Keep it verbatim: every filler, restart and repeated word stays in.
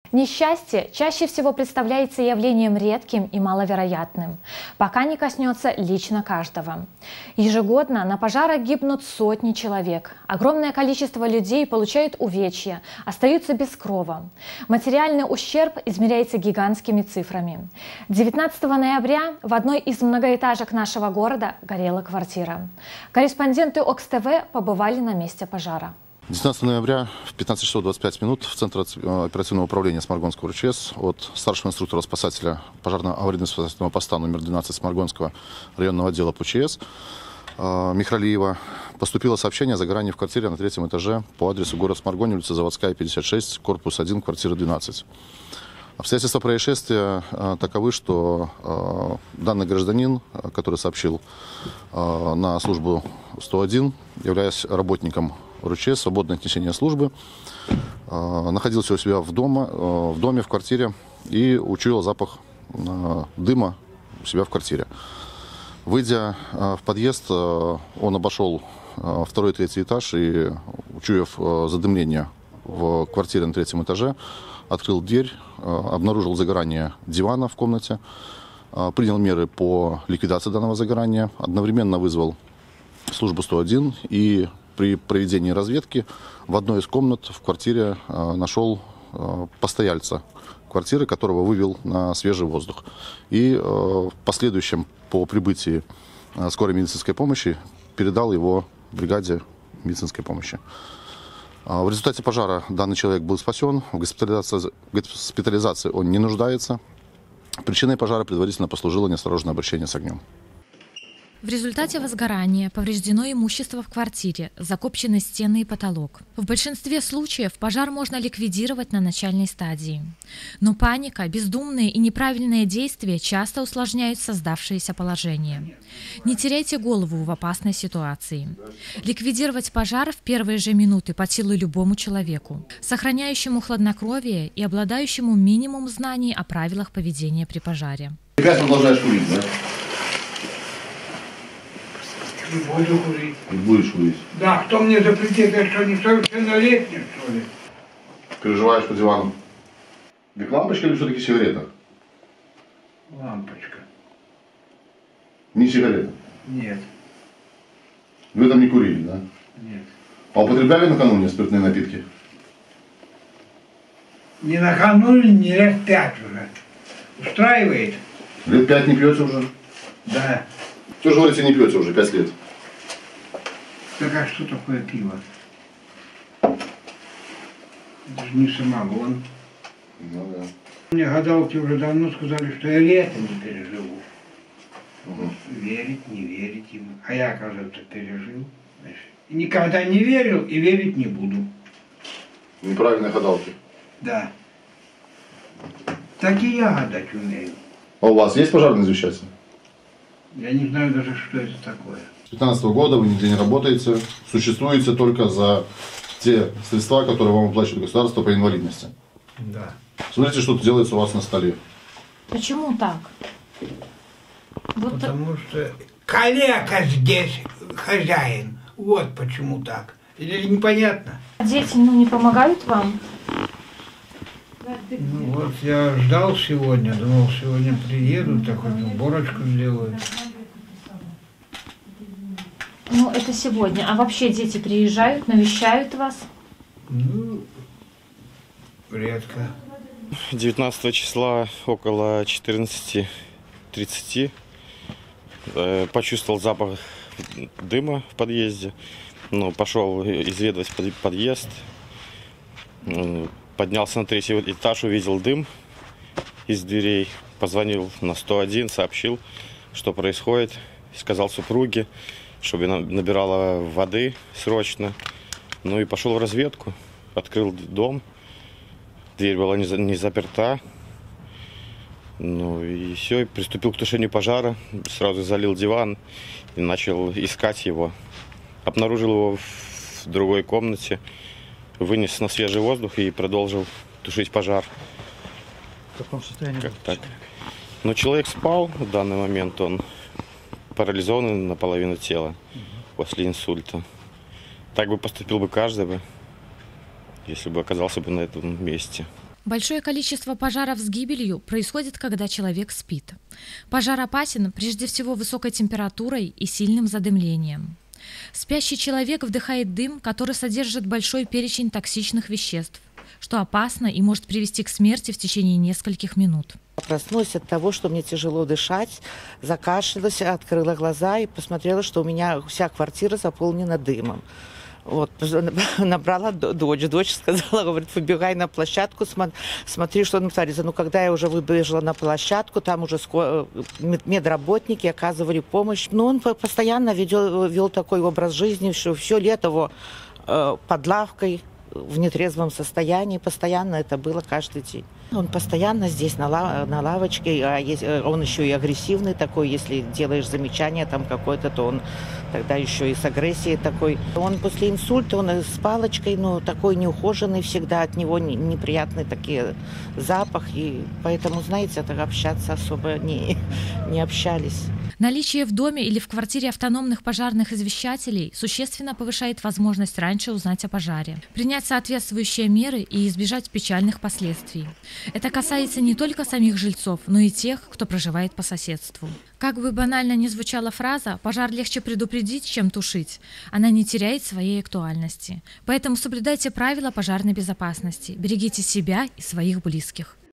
Несчастье чаще всего представляется явлением редким и маловероятным, пока не коснется лично каждого. Ежегодно на пожарах гибнут сотни человек. Огромное количество людей получают увечья, остаются без крова. Материальный ущерб измеряется гигантскими цифрами. девятнадцатого ноября в одной из многоэтажек нашего города горела квартира. Корреспонденты ОКС-ТВ побывали на месте пожара. девятнадцатого ноября в пятнадцать часов двадцать пять минут в Центр оперативного управления Сморгонского РЧС от старшего инструктора-спасателя пожарно-аварийно-спасательного поста номер двенадцать Сморгонского районного отдела ПУЧС Михралиева поступило сообщение о загорании в квартире на третьем этаже по адресу город Сморгонь, улица Заводская, пятьдесят шесть, корпус один, квартира двенадцать. Обстоятельства происшествия таковы, что данный гражданин, который сообщил на службу сто один, являясь работником РУЧС, свободное от несения службы, находился у себя в, дома, в доме, в квартире и учуял запах дыма у себя в квартире. Выйдя в подъезд, он обошел второй и третий этаж и, учуяв задымление в квартире на третьем этаже, открыл дверь, обнаружил загорание дивана в комнате, принял меры по ликвидации данного загорания, одновременно вызвал службу сто один и при проведении разведки в одной из комнат в квартире нашел постояльца квартиры, которого вывел на свежий воздух. И в последующем по прибытии скорой медицинской помощи передал его бригаде медицинской помощи. В результате пожара данный человек был спасен, в госпитализации, в госпитализации он не нуждается. Причиной пожара предварительно послужило неосторожное обращение с огнем. В результате возгорания повреждено имущество в квартире, закопчены стены и потолок. В большинстве случаев пожар можно ликвидировать на начальной стадии. Но паника, бездумные и неправильные действия часто усложняют создавшееся положение. Не теряйте голову в опасной ситуации. Ликвидировать пожар в первые же минуты под силу любому человеку, сохраняющему хладнокровие и обладающему минимум знаний о правилах поведения при пожаре. Опять продолжаешь курить, да? Не буду курить. Не будешь курить? Да, кто мне запретит, я что, несовершеннолетний, что ли? Переживаешь по дивану. Биг лампочка или все-таки сигарета? Лампочка. Не сигарета? Нет. Вы там не курили, да? Нет. А употребляли накануне спиртные напитки? Не накануне, не лет пять уже. Устраивает? Лет пять не пьете уже? Да. Что же говорите, не пьете уже пять лет? Так а что такое пиво? Это же не самогон. Ну да. Мне гадалки уже давно сказали, что я лето не переживу. Угу. Верить, не верить ему. А я, оказывается, пережил. Значит, и никогда не верил и верить не буду. Неправильные гадалки. Да. Так и я гадать умею. А у вас есть пожарный извещатель? Я не знаю даже, что это такое. С две тысячи пятнадцатого года вы нигде не работаете, существуете только за те средства, которые вам выплачивает государство по инвалидности. Да. Смотрите, что делается у вас на столе. Почему так? Вот Потому что калека здесь хозяин. Вот почему так. Или непонятно? дети, ну, не помогают вам? Ну вот я ждал сегодня, думал, сегодня приедут, так хоть уборочку сделают. Ну, это сегодня. А вообще дети приезжают, навещают вас? Ну, редко. девятнадцатого числа около четырнадцати тридцати э, почувствовал запах дыма в подъезде. Ну, пошел изведывать под, подъезд. Поднялся на третий этаж, увидел дым из дверей. Позвонил на сто один, сообщил, что происходит. Сказал супруге, чтобы набирала воды срочно. Ну и пошел в разведку. Открыл дом. Дверь была не, не заперта. Ну и все, приступил к тушению пожара. Сразу залил диван и начал искать его. Обнаружил его в другой комнате. Вынес на свежий воздух и продолжил тушить пожар. В каком состоянии? Как так? Но человек спал в данный момент, он парализован наполовину тела угу. после инсульта. Так бы поступил бы каждый бы, если бы оказался бы на этом месте. Большое количество пожаров с гибелью происходит, когда человек спит. Пожар опасен прежде всего высокой температурой и сильным задымлением. Спящий человек вдыхает дым, который содержит большой перечень токсичных веществ, что опасно и может привести к смерти в течение нескольких минут. Проснулась от того, что мне тяжело дышать, закашлялась, открыла глаза и посмотрела, что у меня вся квартира заполнена дымом. Вот, набрала дочь. Дочь сказала, говорит, выбегай на площадку, смотри, что там творится. Ну, когда я уже выбежала на площадку, там уже медработники оказывали помощь. Но он постоянно ведел, вел такой образ жизни, что все лето его под лавкой, в нетрезвом состоянии, постоянно это было каждый день. Он постоянно здесь на, лав, на лавочке, а есть, он еще и агрессивный такой, если делаешь замечание там какое-то, то он тогда еще и с агрессией такой. Он после инсульта, он с палочкой, но такой неухоженный всегда, от него неприятный такие запах, и поэтому, знаете, так общаться особо не, не общались. Наличие в доме или в квартире автономных пожарных извещателей существенно повышает возможность раньше узнать о пожаре, принять соответствующие меры и избежать печальных последствий. Это касается не только самих жильцов, но и тех, кто проживает по соседству. Как бы банально ни звучала фраза «пожар легче предупредить, чем тушить», она не теряет своей актуальности. Поэтому соблюдайте правила пожарной безопасности, берегите себя и своих близких.